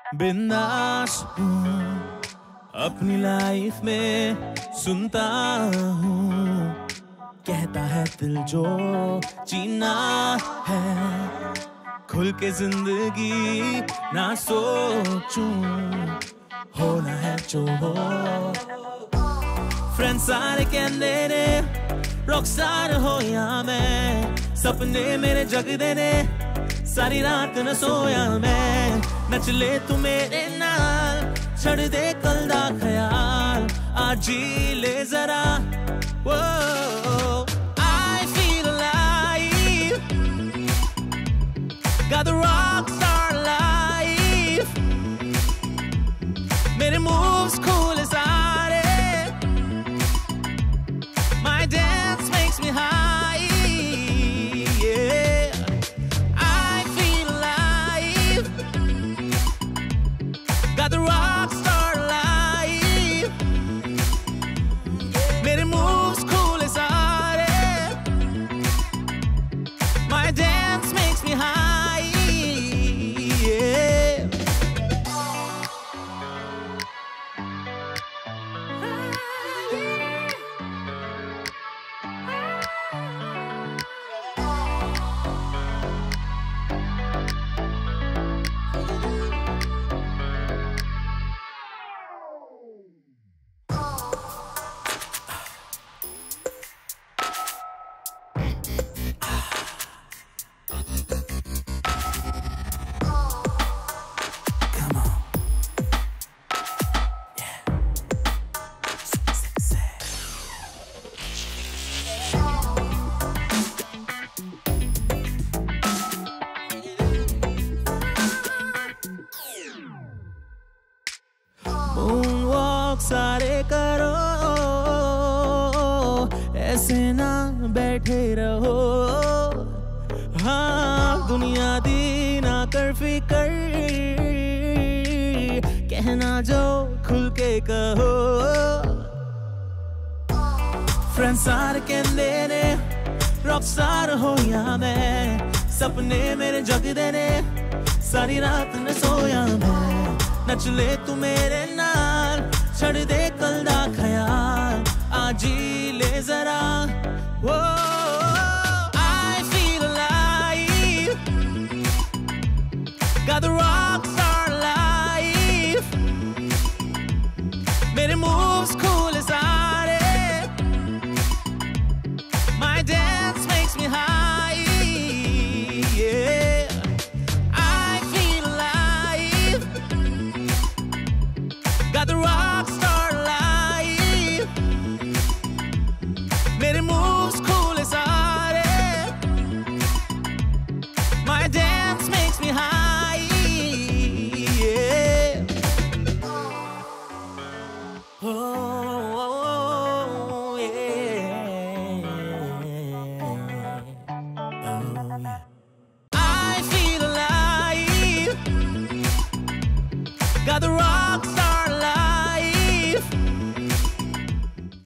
बिंदास हूँ अपनी लाइफ में, सुनता हूँ कहता है दिल जो जीना है, खुल के जिंदगी ना सोचूं, होना है जो हो। फ्रेंड्स सारे कहते ने रॉकस्टार हो या मैं, सपने मेरे जगदे ने, सारी रात न सोया मैं, नच ले तू मेरे नाल, छड़ दे कल दा ख्याल, आज जी ले जरा। I feel alive, got the rock star life, मेरे moves cool as are, my dance makes me high, yeah. I feel alive, got the rock star life, मेरे moves cool as are, my dance makes me high, yeah. Moonwalk सारे करो, ऐसे ना बैठे रहो, हाँ दुनिया दी ना कर फिकर, कहना जो खुल के कहो। फ्रेंड्स सारे कहते ने रॉकस्टार हो या मैं, सपने मेरे जगदे ने, सारी रात न सोया मैं, नच ले तू मेरे नाल, छड़ दे कल दा ख्याल, आज जी ले जरा। I feel alive, got the rock star life, मेरे moves cool as are, my dance makes me high, yeah. I feel alive, got the rock star life, मेरे moves cool as are, my dance makes me high, yeah. Oh, yeah. Oh, yeah. I feel alive, got the rock